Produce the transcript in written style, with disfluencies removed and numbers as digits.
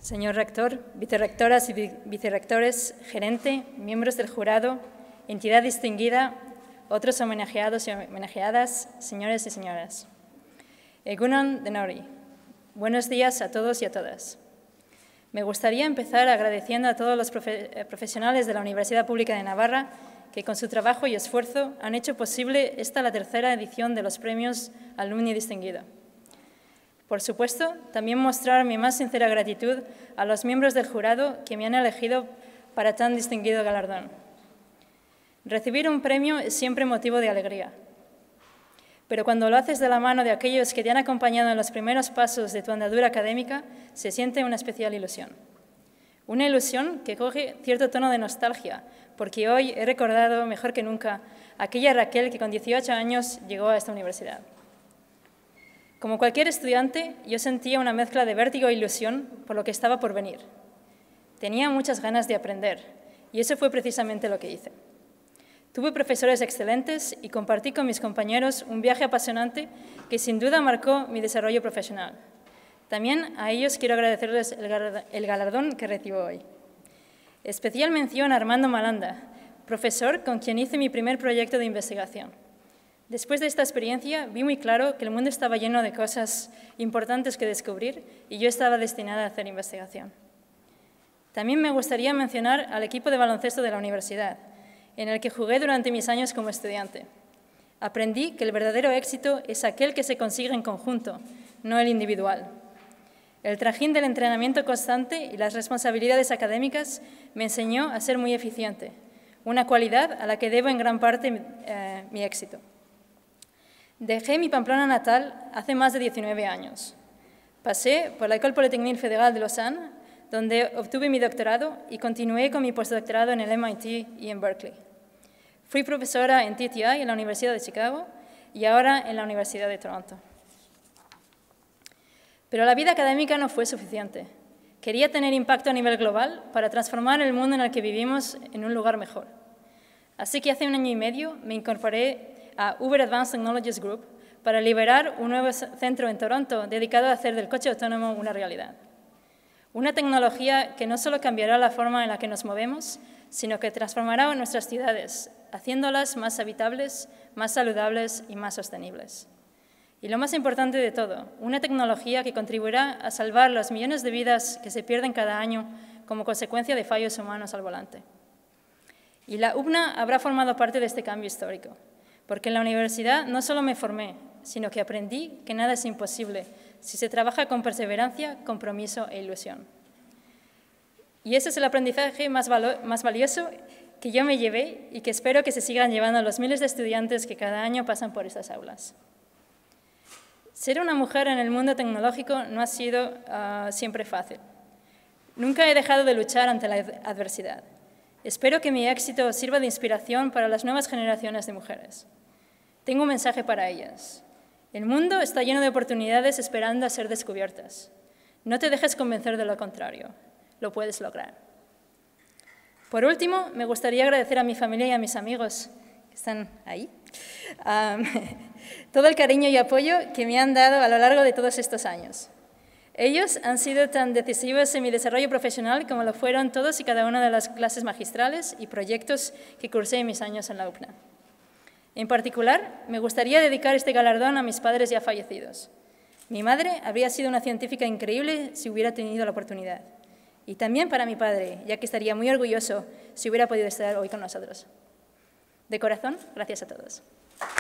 Señor rector, vicerrectoras y vicerrectores, gerente, miembros del jurado, entidad distinguida, otros homenajeados y homenajeadas, señores y señoras. Egunon Denori. Buenos días a todos y a todas. Me gustaría empezar agradeciendo a todos los profesionales de la Universidad Pública de Navarra que con su trabajo y esfuerzo han hecho posible la tercera edición de los premios Alumni Distinguido. Por supuesto, también mostrar mi más sincera gratitud a los miembros del jurado que me han elegido para tan distinguido galardón. Recibir un premio es siempre motivo de alegría, pero cuando lo haces de la mano de aquellos que te han acompañado en los primeros pasos de tu andadura académica, se siente una especial ilusión. Una ilusión que coge cierto tono de nostalgia, porque hoy he recordado mejor que nunca a aquella Raquel que con 18 años llegó a esta universidad. Como cualquier estudiante, yo sentía una mezcla de vértigo e ilusión por lo que estaba por venir. Tenía muchas ganas de aprender, y eso fue precisamente lo que hice. Tuve profesores excelentes y compartí con mis compañeros un viaje apasionante que sin duda marcó mi desarrollo profesional. También a ellos quiero agradecerles el galardón que recibo hoy. Especial mención a Armando Malanda, profesor con quien hice mi primer proyecto de investigación. Después de esta experiencia, vi muy claro que el mundo estaba lleno de cosas importantes que descubrir y yo estaba destinada a hacer investigación. También me gustaría mencionar al equipo de baloncesto de la universidad, en el que jugué durante mis años como estudiante. Aprendí que el verdadero éxito es aquel que se consigue en conjunto, no el individual. El trajín del entrenamiento constante y las responsabilidades académicas me enseñó a ser muy eficiente, una cualidad a la que debo en gran parte mi éxito. Dejé mi Pamplona natal hace más de 19 años. Pasé por la École Polytechnique Fédérale de Lausanne, donde obtuve mi doctorado y continué con mi postdoctorado en el MIT y en Berkeley. Fui profesora en TTI en la Universidad de Chicago y ahora en la Universidad de Toronto. Pero la vida académica no fue suficiente. Quería tener impacto a nivel global para transformar el mundo en el que vivimos en un lugar mejor. Así que hace un año y medio me incorporé a Uber Advanced Technologies Group para liberar un nuevo centro en Toronto dedicado a hacer del coche autónomo una realidad. Una tecnología que no solo cambiará la forma en la que nos movemos, sino que transformará nuestras ciudades, haciéndolas más habitables, más saludables y más sostenibles. Y lo más importante de todo, una tecnología que contribuirá a salvar los millones de vidas que se pierden cada año como consecuencia de fallos humanos al volante. Y la UPNA habrá formado parte de este cambio histórico, porque en la universidad no solo me formé, sino que aprendí que nada es imposible si se trabaja con perseverancia, compromiso e ilusión. Y ese es el aprendizaje más valioso que yo me llevé y que espero que se sigan llevando los miles de estudiantes que cada año pasan por estas aulas. Ser una mujer en el mundo tecnológico no ha sido siempre fácil. Nunca he dejado de luchar ante la adversidad. Espero que mi éxito sirva de inspiración para las nuevas generaciones de mujeres. Tengo un mensaje para ellas. El mundo está lleno de oportunidades esperando a ser descubiertas. No te dejes convencer de lo contrario. Lo puedes lograr. Por último, me gustaría agradecer a mi familia y a mis amigos que están ahí, todo el cariño y apoyo que me han dado a lo largo de todos estos años. Ellos han sido tan decisivos en mi desarrollo profesional como lo fueron todos y cada una de las clases magistrales y proyectos que cursé en mis años en la UPNA. En particular, me gustaría dedicar este galardón a mis padres ya fallecidos. Mi madre habría sido una científica increíble si hubiera tenido la oportunidad. Y también para mi padre, ya que estaría muy orgulloso si hubiera podido estar hoy con nosotros. De corazón, gracias a todos.